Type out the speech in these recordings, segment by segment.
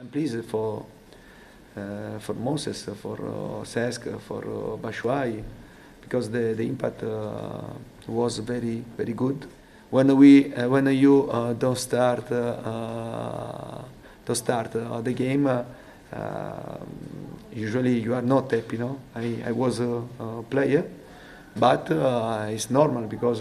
I'm pleased for Moses, for Cesc, for Batshuayi, because the impact was very good. When you don't start the game, usually you are not happy. No, I was a player, but it's normal because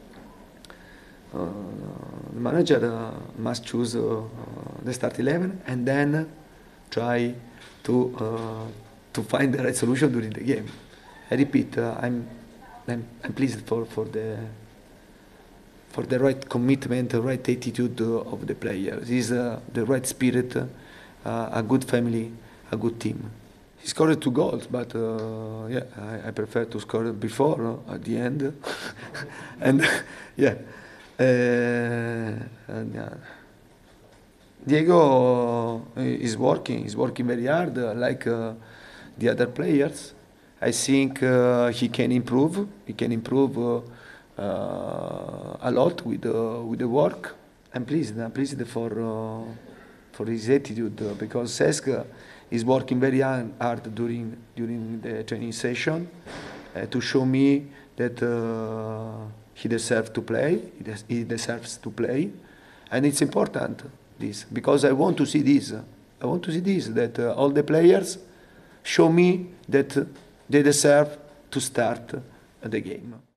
the manager must choose the start 11 and then try to find the right solution during the game. I repeat, I'm pleased for the right commitment, the right attitude of the players. Is the right spirit, a good family, a good team. He scored 2 goals, but yeah, I prefer to score before, at the end, and yeah. Diego is working. He's working very hard, like the other players. I think he can improve. He can improve a lot with the work. I'm pleased for his attitude because Cesc is working very hard during the training session to show me that he deserves to play. He deserves to play, and it's important this because I want to see this. I want to see this that all the players show me that they deserve to start the game.